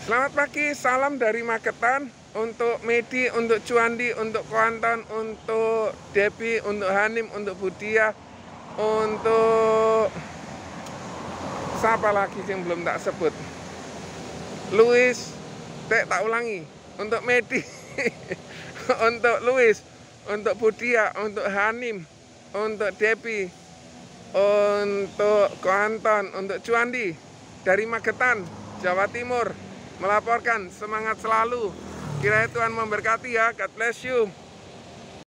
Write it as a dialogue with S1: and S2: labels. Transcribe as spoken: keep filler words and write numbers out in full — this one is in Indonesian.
S1: Selamat pagi, salam dari Magetan. Untuk Medi, untuk Cuandi, untuk Koanton, untuk Depi, untuk Hanim, untuk Budia, untuk siapa lagi yang belum tak sebut, Luis, tak, tak ulangi, untuk Medi, untuk Luis, untuk Budia, untuk Hanim, untuk Depi, untuk Koanton, untuk Cuandi, dari Magetan, Jawa Timur, melaporkan. Semangat selalu, kiranya Tuhan memberkati ya. God bless you.